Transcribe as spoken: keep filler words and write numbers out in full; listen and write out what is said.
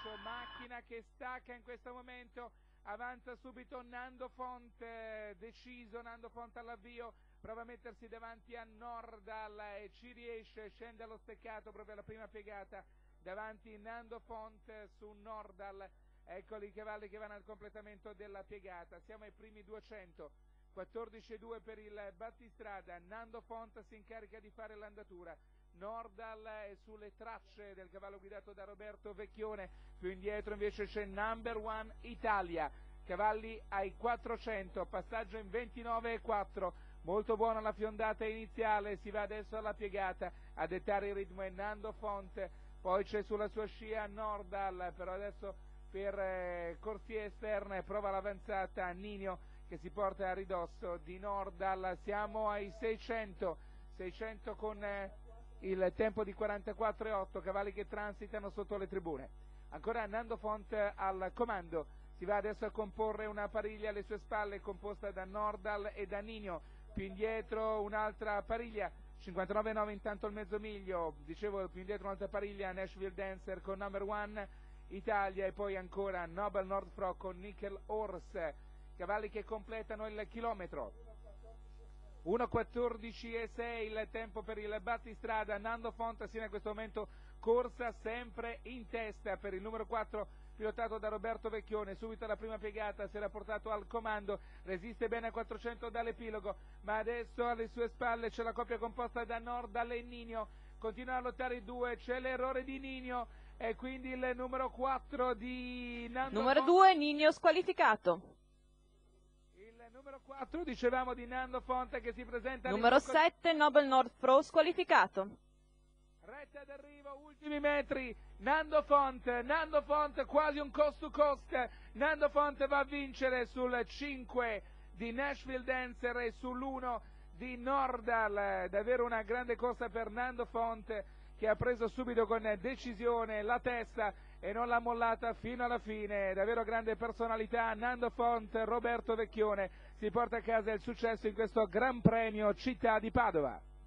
adesso macchina che stacca in questo momento, avanza subito Nando Font, eh, deciso Nando Font all'avvio, prova a mettersi davanti a Nordal e ci riesce, scende allo steccato proprio alla prima piegata, davanti Nando Font su Nordal. Eccoli i cavalli che vanno al completamento della piegata, siamo ai primi duecento, quattordici e due per il battistrada, Nando Font si incarica di fare l'andatura, Nordal è sulle tracce del cavallo guidato da Roberto Vecchione, più indietro invece c'è Number One Italia, cavalli ai quattrocento, passaggio in ventinove e quattro, molto buona la fiondata iniziale, si va adesso alla piegata, a dettare il ritmo è Nando Font, poi c'è sulla sua scia Nordal, però adesso per eh, corsie esterne prova l'avanzata Ninio che si porta a ridosso di Nordal, siamo ai seicento, seicento con eh, il tempo di quarantaquattro e otto, cavalli che transitano sotto le tribune. Ancora Nando Font al comando, si va adesso a comporre una pariglia alle sue spalle composta da Nordal e da Ninio, più indietro un'altra pariglia, cinquantanove nove intanto il mezzo miglio, dicevo più indietro un'altra pariglia Nashville Dancer con Number One Italia e poi ancora Nobel Nordfro con Nickel Horse, cavalli che completano il chilometro. uno quattordici e sei il tempo per il battistrada, Nando Font assieme a questo momento corsa sempre in testa per il numero quattro pilotato da Roberto Vecchione, subito alla prima piegata si era portato al comando, resiste bene a quattrocento dall'epilogo, ma adesso alle sue spalle c'è la coppia composta da Nordal e Ninio, continuano a lottare i due, c'è l'errore di Ninio e quindi il numero quattro di Nando numero Font. due Ninio squalificato. Il numero quattro dicevamo di Nando Font che si presenta numero sette Nobel Nordfro squalificato. Retta d'arrivo, ultimi metri, Nando Font, Nando Font quasi un cost to cost, Nando Font va a vincere sul cinque di Nashville Dancer e sull'uno di Nordal, davvero una grande corsa per Nando Font che ha preso subito con decisione la testa e non l'ha mollata fino alla fine, davvero grande personalità, Nando Font, Roberto Vecchione si porta a casa il successo in questo Gran Premio Città di Padova.